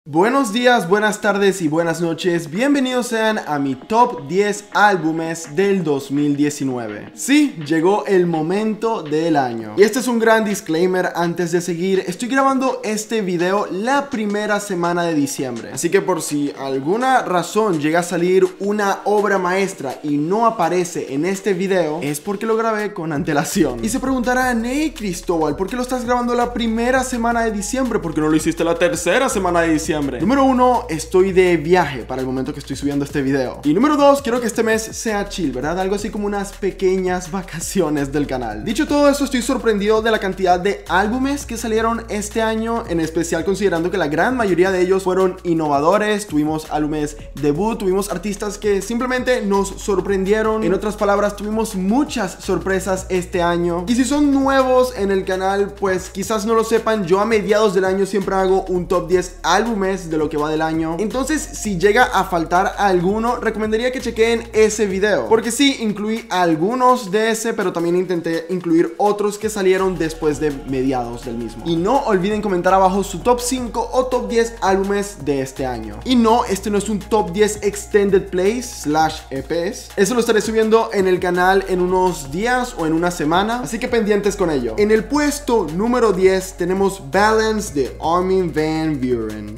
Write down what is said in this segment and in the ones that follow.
Buenos días, buenas tardes y buenas noches. Bienvenidos sean a mi top 10 álbumes del 2019. Sí, llegó el momento del año. Y este es un gran disclaimer antes de seguir. Estoy grabando este video la primera semana de diciembre. Así que por si alguna razón llega a salir una obra maestra y no aparece en este video, es porque lo grabé con antelación. Y se preguntarán, hey Cristóbal, ¿por qué lo estás grabando la primera semana de diciembre? ¿Por qué no lo hiciste la tercera semana de diciembre? Número 1, estoy de viaje para el momento que estoy subiendo este video. Y número 2, quiero que este mes sea chill, ¿verdad? Algo así como unas pequeñas vacaciones del canal. Dicho todo eso, estoy sorprendido de la cantidad de álbumes que salieron este año, en especial considerando que la gran mayoría de ellos fueron innovadores. Tuvimos álbumes debut, tuvimos artistas que simplemente nos sorprendieron. En otras palabras, tuvimos muchas sorpresas este año. Y si son nuevos en el canal, pues quizás no lo sepan, yo a mediados del año siempre hago un top 10 álbumes de lo que va del año. Entonces, si llega a faltar alguno, recomendaría que chequen ese video, porque sí, incluí algunos de ese, pero también intenté incluir otros que salieron después de mediados del mismo. Y no olviden comentar abajo su top 5 o top 10 álbumes de este año. Y no, este no es un top 10 extended plays / EPs. Eso lo estaré subiendo en el canal en unos días o en una semana, así que pendientes con ello. En el puesto número 10 tenemos Balance de Armin van Buuren.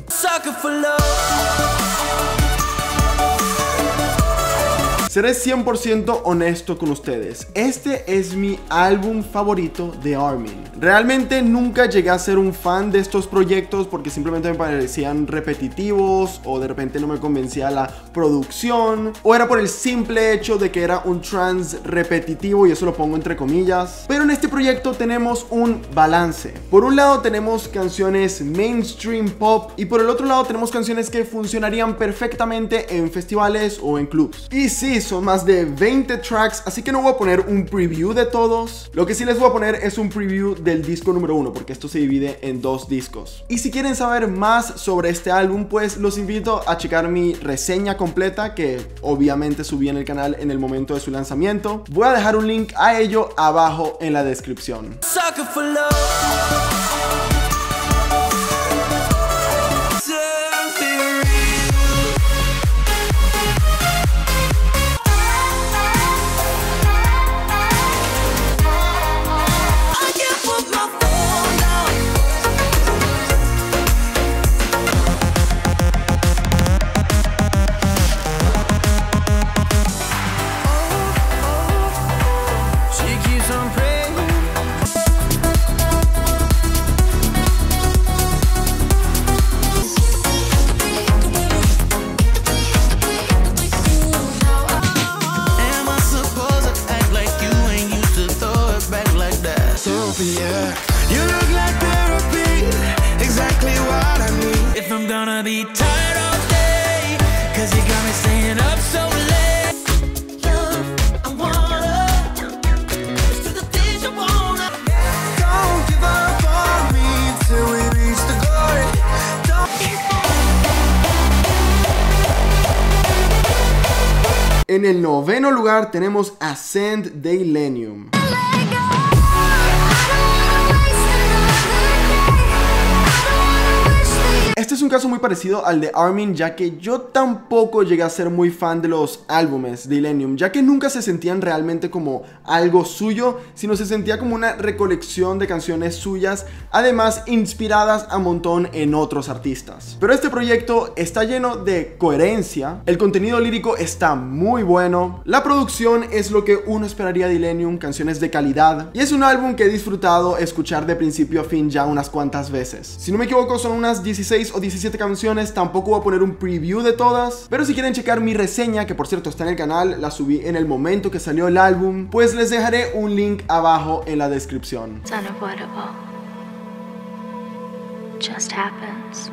Seré 100% honesto con ustedes. Este es mi álbum favorito de Armin. Realmente nunca llegué a ser un fan de estos proyectos porque simplemente me parecían repetitivos, o de repente no me convencía la producción, o era por el simple hecho de que era un trance repetitivo, y eso lo pongo entre comillas. Pero en este proyecto tenemos un balance. Por un lado tenemos canciones mainstream pop, y por el otro lado tenemos canciones que funcionarían perfectamente en festivales o en clubs. Y sí, son más de 20 tracks, así que no voy a poner un preview de todos. Lo que sí les voy a poner es un preview del disco número 1, porque esto se divide en 2 discos. Y si quieren saber más sobre este álbum, pues los invito a checar mi reseña completa, que obviamente subí en el canal en el momento de su lanzamiento. Voy a dejar un link a ello abajo en la descripción. En el noveno lugar tenemos Ascend de Illenium. Este es un caso muy parecido al de Armin, ya que yo tampoco llegué a ser muy fan de los álbumes de Illenium, ya que nunca se sentían realmente como algo suyo, sino se sentía como una recolección de canciones suyas, además inspiradas a montón en otros artistas. Pero este proyecto está lleno de coherencia, el contenido lírico está muy bueno, la producción es lo que uno esperaría de Illenium, canciones de calidad, y es un álbum que he disfrutado escuchar de principio a fin ya unas cuantas veces. Si no me equivoco, son unas 16 o 17 canciones, tampoco voy a poner un preview de todas, pero si quieren checar mi reseña, que por cierto está en el canal, la subí en el momento que salió el álbum, pues les dejaré un link abajo en la descripción. It's unavoidable. Just happens.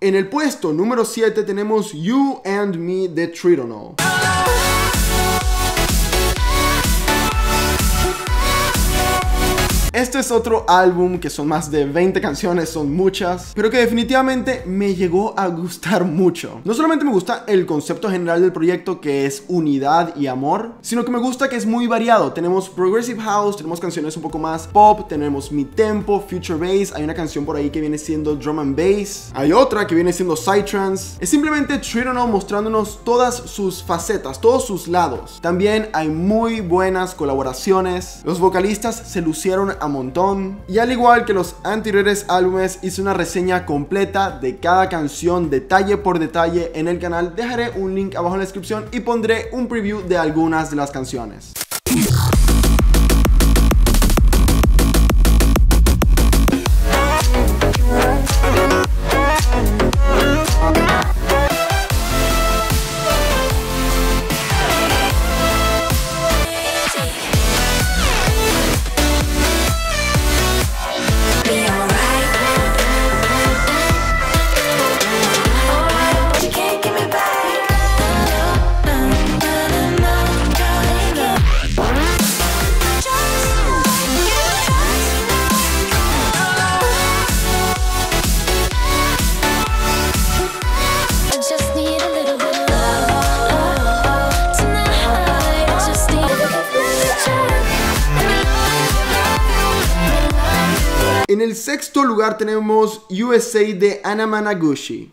En el puesto número 7 tenemos You and Me de Tritonal. Este es otro álbum que son más de 20 canciones, son muchas, pero que definitivamente me llegó a gustar mucho. No solamente me gusta el concepto general del proyecto, que es unidad y amor, sino que me gusta que es muy variado. Tenemos Progressive House, tenemos canciones un poco más pop, tenemos mid-tempo, Future Bass, hay una canción por ahí que viene siendo Drum and Bass, hay otra que viene siendo Psytrance. Es simplemente Tritonal mostrándonos todas sus facetas, todos sus lados. También hay muy buenas colaboraciones, los vocalistas se lucieron a montón, y al igual que los anteriores álbumes hice una reseña completa de cada canción detalle por detalle en el canal. Dejaré un link abajo en la descripción y pondré un preview de algunas de las canciones. En el sexto lugar tenemos USA de Anna Managuchi.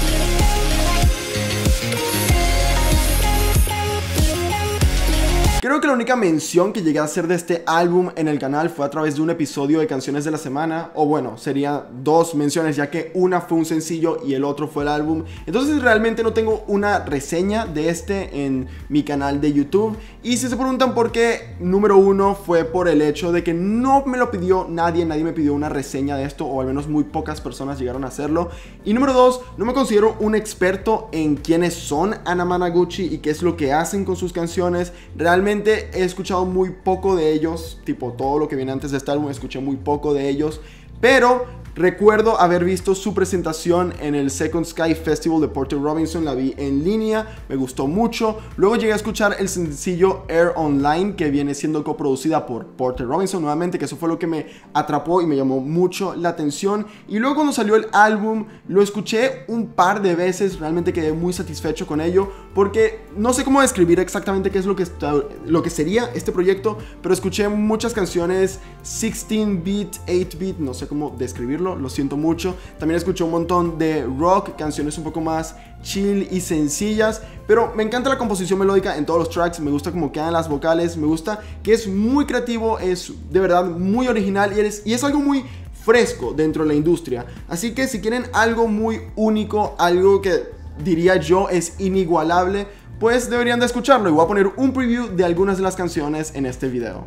Creo que la única mención que llegué a hacer de este álbum en el canal fue a través de un episodio de canciones de la semana, o bueno, sería dos menciones, ya que una fue un sencillo y el otro fue el álbum. Entonces realmente no tengo una reseña de este en mi canal de YouTube. Y si se preguntan por qué, número uno fue por el hecho de que no me lo pidió nadie me pidió una reseña de esto, o al menos muy pocas personas llegaron a hacerlo. Y número dos, no me considero un experto en quiénes son Anna Managuchi y qué es lo que hacen con sus canciones. Realmente he escuchado muy poco de ellos, tipo todo lo que viene antes de este álbum escuché muy poco de ellos, pero recuerdo haber visto su presentación en el Second Sky Festival de Porter Robinson, la vi en línea, me gustó mucho. Luego llegué a escuchar el sencillo Air Online, que viene siendo coproducida por Porter Robinson nuevamente, que eso fue lo que me atrapó y me llamó mucho la atención. Y luego cuando salió el álbum, lo escuché un par de veces, realmente quedé muy satisfecho con ello, porque no sé cómo describir exactamente qué es lo que sería este proyecto, pero escuché muchas canciones 16-bit, 8-bit, no sé cómo describirlo, lo siento mucho. También escuché un montón de rock, canciones un poco más chill y sencillas, pero me encanta la composición melódica en todos los tracks, me gusta cómo quedan las vocales, me gusta que es muy creativo, es de verdad muy original y es algo muy fresco dentro de la industria. Así que si quieren algo muy único, algo que diría yo es inigualable, pues deberían de escucharlo, y voy a poner un preview de algunas de las canciones en este video.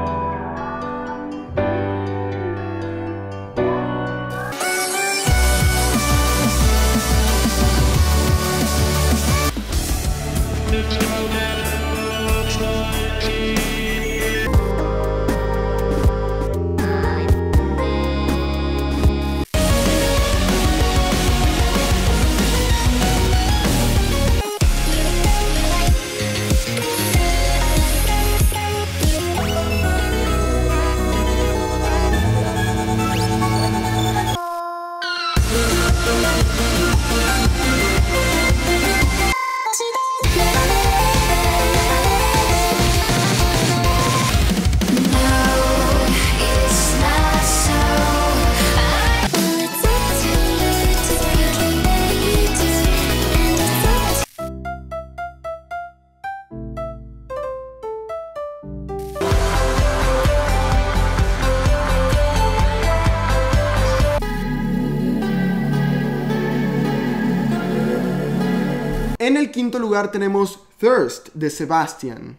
En el quinto lugar tenemos Thirst de Sebastian.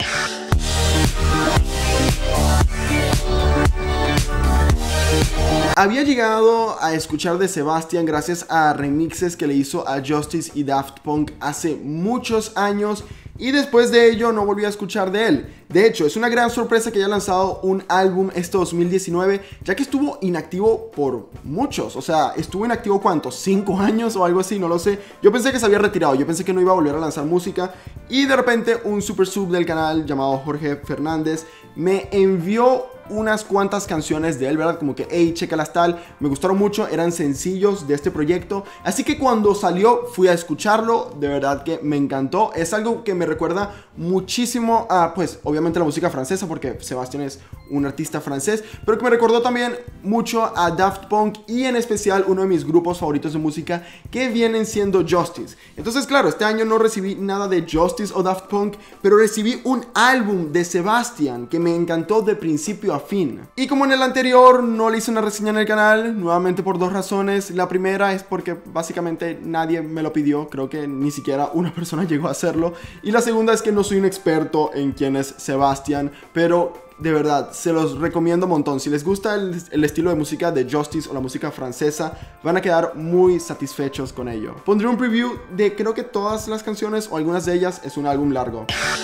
Había llegado a escuchar de Sebastian gracias a remixes que le hizo a Justice y Daft Punk hace muchos años, y después de ello no volví a escuchar de él. De hecho, es una gran sorpresa que haya lanzado un álbum este 2019, ya que estuvo inactivo por muchos. O sea, estuvo inactivo ¿cuántos? 5 años o algo así, no lo sé. Yo pensé que se había retirado, yo pensé que no iba a volver a lanzar música, y de repente un super sub del canal llamado Jorge Fernández me envió unas cuantas canciones de él, ¿verdad? Como que, hey, chécalas tal, me gustaron mucho, eran sencillos de este proyecto, así que cuando salió fui a escucharlo, de verdad que me encantó. Es algo que me recuerda muchísimo a, pues, obviamente la música francesa, porque Sebastián es un artista francés, pero que me recordó también mucho a Daft Punk, y en especial uno de mis grupos favoritos de música, que vienen siendo Justice. Entonces, claro, este año no recibí nada de Justice o Daft Punk, pero recibí un álbum de Sebastián que me encantó de principio a fin. Y como en el anterior no le hice una reseña en el canal, nuevamente por 2 razones. La primera es porque básicamente nadie me lo pidió, creo que ni siquiera una persona llegó a hacerlo. Y la segunda es que no soy un experto en quién es Sebastián, pero de verdad, se los recomiendo un montón. Si les gusta el estilo de música de Justice o la música francesa, van a quedar muy satisfechos con ello. Pondré un preview de creo que todas las canciones o algunas de ellas. Es un álbum largo.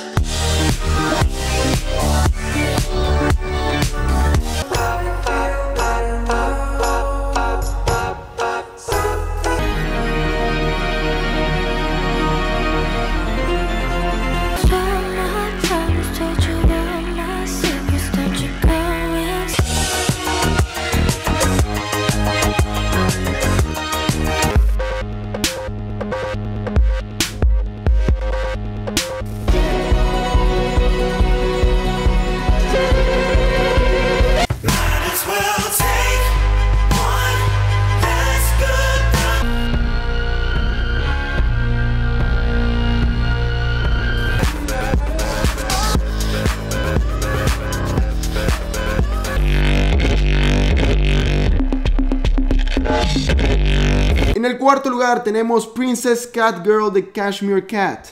En el cuarto lugar tenemos Princess Cat Girl de Cashmere Cat.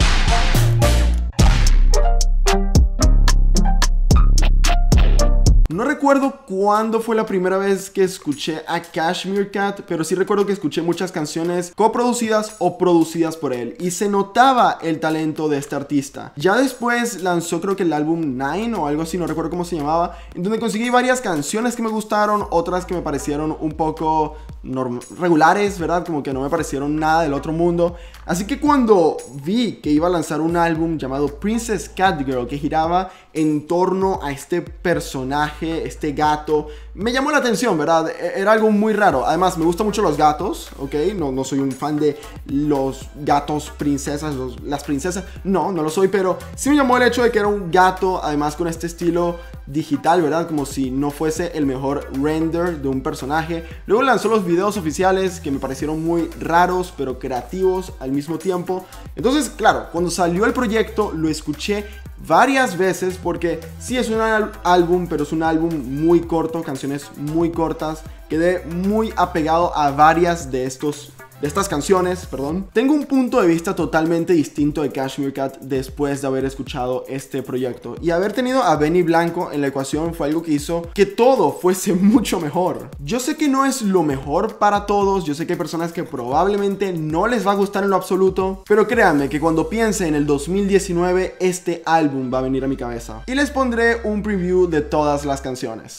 No recuerdo cuándo fue la primera vez que escuché a Cashmere Cat, pero sí recuerdo que escuché muchas canciones coproducidas o producidas por él, y se notaba el talento de este artista. Ya después lanzó creo que el álbum 9 o algo así, no recuerdo cómo se llamaba, en donde conseguí varias canciones que me gustaron, otras que me parecieron un poco regulares, ¿verdad? Como que no me parecieron nada del otro mundo. Así que cuando vi que iba a lanzar un álbum llamado Princess Cat Girl, que giraba en torno a este personaje, este gato, me llamó la atención, ¿verdad? Era algo muy raro. Además, me gustan mucho los gatos, ¿ok? No soy un fan de los gatos princesas, las princesas. No lo soy, pero sí me llamó el hecho de que era un gato, además con este estilo digital, ¿verdad? Como si no fuese el mejor render de un personaje. Luego lanzó los videos oficiales que me parecieron muy raros, pero creativos al mismo tiempo. Entonces, claro, cuando salió el proyecto lo escuché varias veces, porque sí es un álbum, pero es un álbum muy corto, canciones muy cortas. Quedé muy apegado a varias de estas canciones, perdón. Tengo un punto de vista totalmente distinto de Cashmere Cat después de haber escuchado este proyecto, y haber tenido a Benny Blanco en la ecuación fue algo que hizo que todo fuese mucho mejor. Yo sé que no es lo mejor para todos, yo sé que hay personas que probablemente no les va a gustar en lo absoluto, pero créanme que cuando piense en el 2019 este álbum va a venir a mi cabeza, y les pondré un preview de todas las canciones.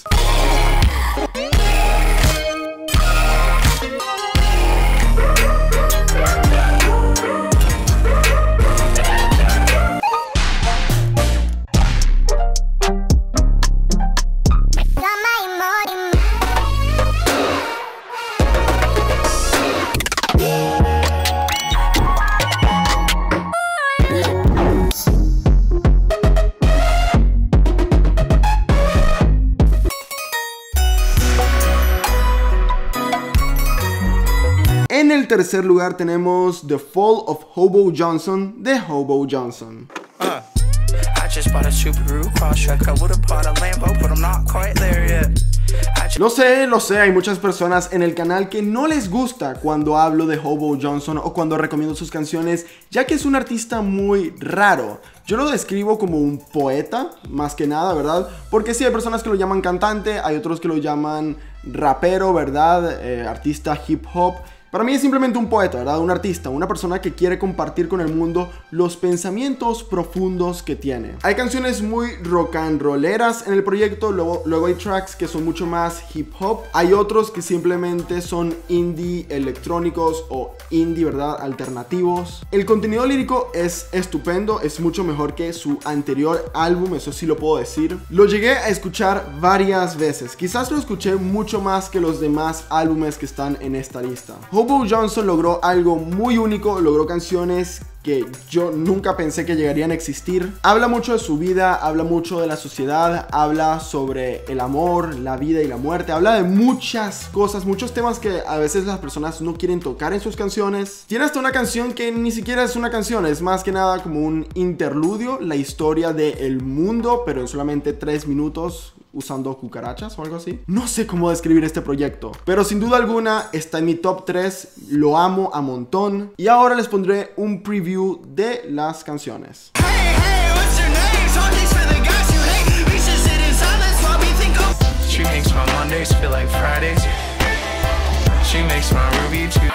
En el tercer lugar tenemos The Fall of Hobo Johnson de Hobo Johnson. Lo sé, hay muchas personas en el canal que no les gusta cuando hablo de Hobo Johnson o cuando recomiendo sus canciones, ya que es un artista muy raro. Yo lo describo como un poeta, más que nada, ¿verdad? Porque sí, hay personas que lo llaman cantante, hay otros que lo llaman rapero, ¿verdad? Artista hip hop. Para mí es simplemente un poeta, ¿verdad? Un artista, una persona que quiere compartir con el mundo los pensamientos profundos que tiene. Hay canciones muy rock and rolleras en el proyecto, luego hay tracks que son mucho más hip hop, hay otros que simplemente son indie electrónicos o indie, ¿verdad? Alternativos. El contenido lírico es estupendo, es mucho mejor que su anterior álbum, eso sí lo puedo decir. Lo llegué a escuchar varias veces, quizás lo escuché mucho más que los demás álbumes que están en esta lista. Hobo Johnson logró algo muy único, logró canciones que yo nunca pensé que llegarían a existir. Habla mucho de su vida, habla mucho de la sociedad, habla sobre el amor, la vida y la muerte, habla de muchas cosas, muchos temas que a veces las personas no quieren tocar en sus canciones. Tiene hasta una canción que ni siquiera es una canción, es más que nada como un interludio, la historia del mundo, pero en solamente 3 minutos, usando cucarachas o algo así. No sé cómo describir este proyecto, pero sin duda alguna está en mi top 3, lo amo a montón. Y ahora les pondré un preview de las canciones. She makes my Mondays feel like Fridays. She makes my Ruby too.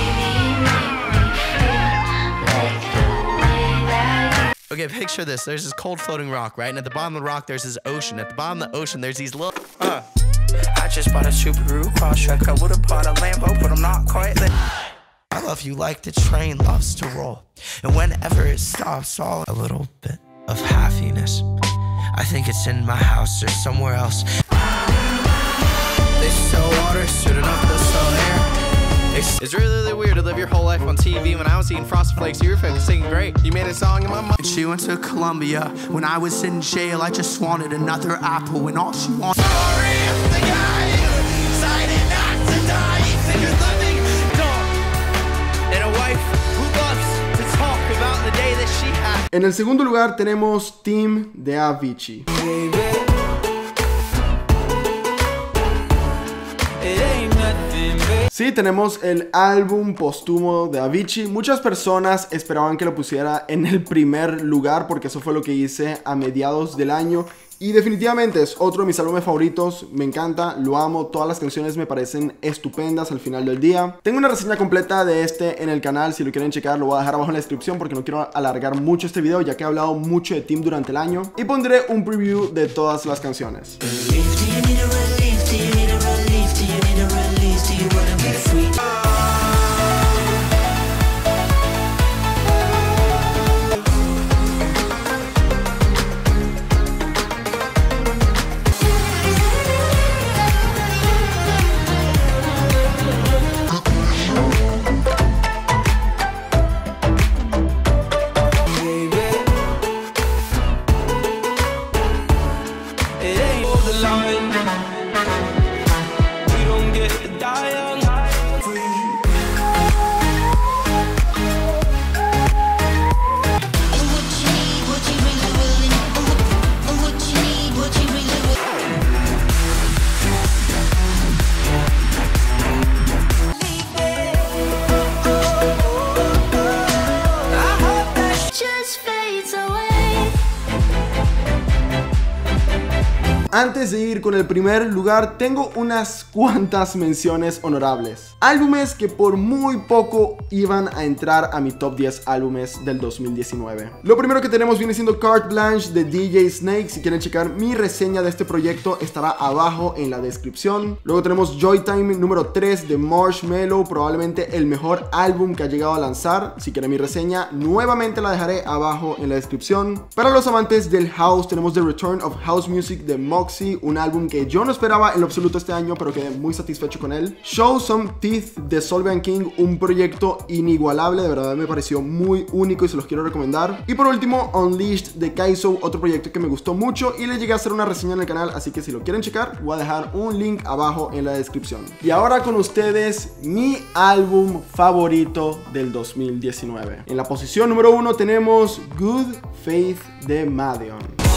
Okay, picture this. There's this cold floating rock, right? And at the bottom of the rock, there's this ocean. At the bottom of the ocean, there's these little... I just bought a Subaru Crosstrek. I would've bought a Lambo, but I'm not quite there. I love you like the train loves to roll. And whenever it stops, all a little bit of happiness. I think it's in my house or somewhere else. They sell water, soon enough they'll sell air. It's really weird to live your whole life on TV. When I was eating Frosted Flakes, you were singing great. You made a song in my mind. She went to Columbia. When I was in jail, I just wanted another apple. And all she wanted. Sorry, I'm the guy who decided not to die. There's nothing dumb and a wife who loves to talk about the day that she had. En el segundo lugar tenemos Team de Avicii. Sí, tenemos el álbum póstumo de Avicii. Muchas personas esperaban que lo pusiera en el primer lugar porque eso fue lo que hice a mediados del año. Y definitivamente es otro de mis álbumes favoritos, me encanta, lo amo, todas las canciones me parecen estupendas al final del día. Tengo una reseña completa de este en el canal, si lo quieren checar lo voy a dejar abajo en la descripción porque no quiero alargar mucho este video ya que he hablado mucho de Team durante el año. Y pondré un preview de todas las canciones. Antes de ir con el primer lugar, tengo unas cuantas menciones honorables. Álbumes que por muy poco iban a entrar a mi top 10 álbumes del 2019. Lo primero que tenemos viene siendo Carte Blanche de DJ Snake. Si quieren checar mi reseña de este proyecto, estará abajo en la descripción. Luego tenemos Joytime número 3 de Marshmello, probablemente el mejor álbum que ha llegado a lanzar. Si quieren mi reseña, nuevamente la dejaré abajo en la descripción. Para los amantes del house, tenemos The Return of House Music de Moxie, un álbum que yo no esperaba en lo absoluto este año, pero quedé muy satisfecho con él. Show Some Teeth de Solveig King, un proyecto inigualable, de verdad me pareció muy único y se los quiero recomendar. Y por último, Unleashed de Kaizo, otro proyecto que me gustó mucho y le llegué a hacer una reseña en el canal, así que si lo quieren checar, voy a dejar un link abajo en la descripción. Y ahora con ustedes, mi álbum favorito del 2019. En la posición número 1 tenemos Good Faith de Madeon.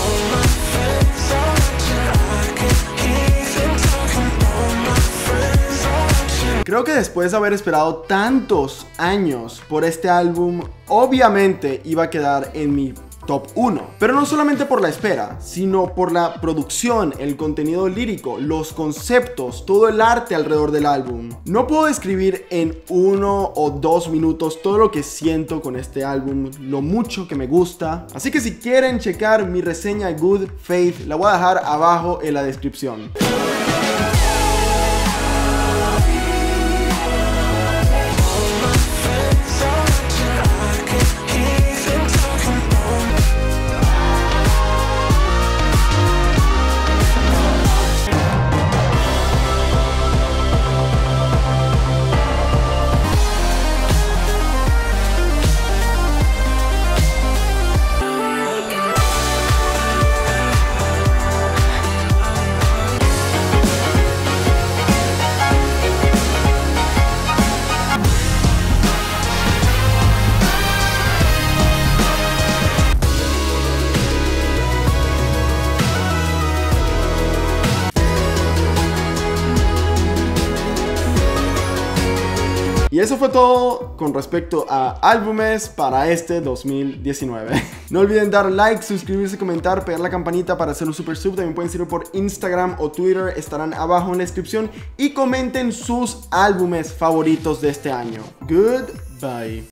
Creo que después de haber esperado tantos años por este álbum, obviamente iba a quedar en mi top 1. Pero no solamente por la espera, sino por la producción, el contenido lírico, los conceptos, todo el arte alrededor del álbum. No puedo describir en 1 o 2 minutos todo lo que siento con este álbum, lo mucho que me gusta. Así que si quieren checar mi reseña Good Faith, la voy a dejar abajo en la descripción. Y eso fue todo con respecto a álbumes para este 2019. No olviden dar like, suscribirse, comentar, pegar la campanita para hacer un super sub. También pueden seguirme por Instagram o Twitter, estarán abajo en la descripción. Y comenten sus álbumes favoritos de este año. Goodbye.